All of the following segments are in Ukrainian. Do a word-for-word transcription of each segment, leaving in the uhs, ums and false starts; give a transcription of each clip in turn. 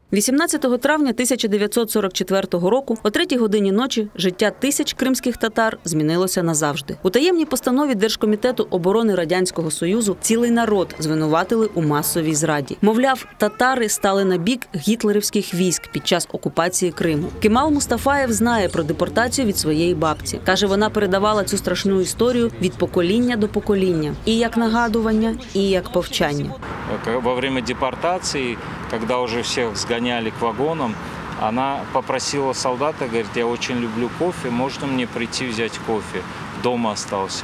вісімнадцятого травня тисяча дев'ятсот сорок четвертого року о третій годині ночі життя тисяч кримських татар змінилося назавжди. У таємній постанові Держкомітету оборони Радянського Союзу цілий народ звинуватили у масовій зраді. Мовляв, татари стали на бік гітлерівських військ під час окупації Криму. Кемал Мустафаєв знає про депортацію від своєї бабці. Каже, вона передавала цю страшну історію від покоління до покоління. І як нагадування, і як повчання. Во время депортации, когда уже всех сгоняли к вагонам, она попросила солдата, говорит, я очень люблю кофе, можно мне прийти взять кофе? Дома остался.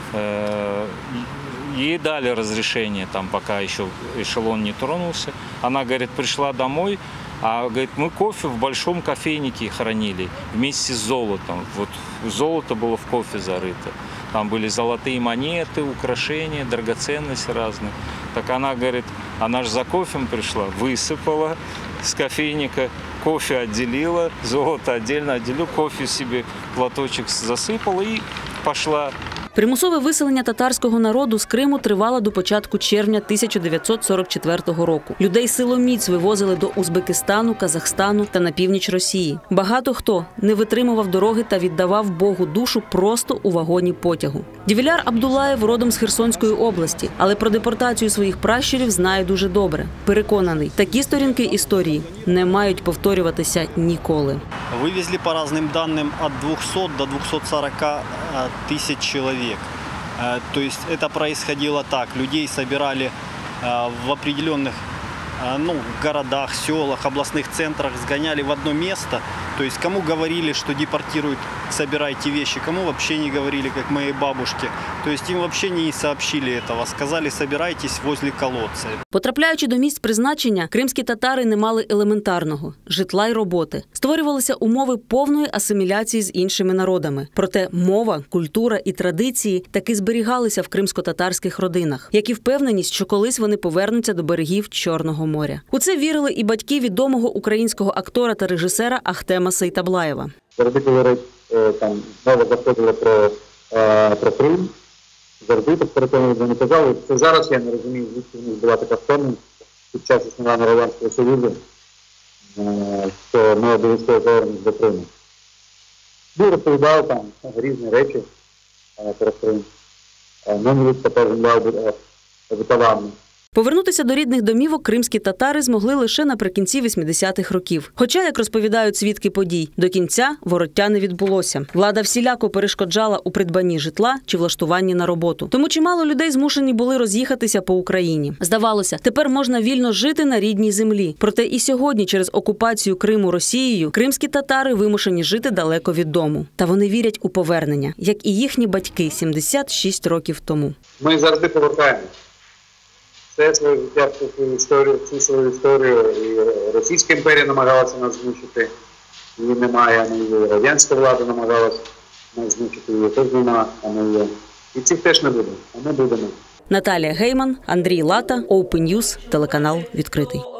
Ей дали разрешение, там, пока еще эшелон не тронулся. Она, говорит, пришла домой, а говорит, мы кофе в большом кофейнике хранили вместе с золотом. Вот золото было в кофе зарыто. Там были золотые монеты, украшения, драгоценности разные. Так она говорит, она же за кофем пришла, высыпала с кофейника, кофе отделила, золото отдельно отделила, кофе себе платочек засыпала и пошла. Примусове виселення татарського народу з Криму тривало до початку червня тисяча дев'ятсот сорок четвертого року. Людей силоміць вивозили до Узбекистану, Казахстану та на північ Росії. Багато хто не витримував дороги та віддавав Богу душу просто у вагоні потягу. Дівіляр Абдулаєв родом з Херсонської області, але про депортацію своїх пращурів знає дуже добре. Переконаний, такі сторінки історії не мають повторюватися ніколи. Вивезли по різним даним від двохсот до двохсот сорока тисяч чоловік. То есть это происходило так. Людей собирали в определенных ну, городах, селах, областных центрах, сгоняли в одно место. То есть кому говорили, что депортируют, собирайте вещи, кому вообще не говорили, как моей бабушке. То есть им вообще не сообщили этого. Сказали, собирайтесь возле колодца. Потрапляючи до місць призначення, кримські татари не мали елементарного – житла й роботи. Створювалися умови повної асиміляції з іншими народами. Проте мова, культура і традиції таки зберігалися в кримсько-татарських родинах, як і впевненість, що колись вони повернуться до берегів Чорного моря. У це вірили і батьки відомого українського актора та режисера Ахтема Сейтаблаєва. Завжди, коли там знову заходили про, про Крим, завжди так перед тим вони казали, що зараз я не розумію, звідки в них була така впевненість під час існування Радянського Союзу, що ми обов'язково повернемось до Криму. Він розповідав там різні речі про Крим. Мені тепер земля обітована. Повернутися до рідних домівок кримські татари змогли лише наприкінці вісімдесятих років. Хоча, як розповідають свідки подій, до кінця вороття не відбулося. Влада всіляко перешкоджала у придбанні житла чи влаштуванні на роботу. Тому чимало людей змушені були роз'їхатися по Україні. Здавалося, тепер можна вільно жити на рідній землі. Проте і сьогодні через окупацію Криму Росією кримські татари вимушені жити далеко від дому. Та вони вірять у повернення, як і їхні батьки сімдесят шість років тому. Ми завжди повертаємося. Це своє життя, всю свою історію, всю свою історію. І Російська імперія намагалася нас знищити, її немає, і радянська влада намагалася нас знищити, її теж немає, а ми є. І цих теж не буде, а ми будемо. Наталія Гейман, Андрій Лата, Open News, телеканал «Відкритий».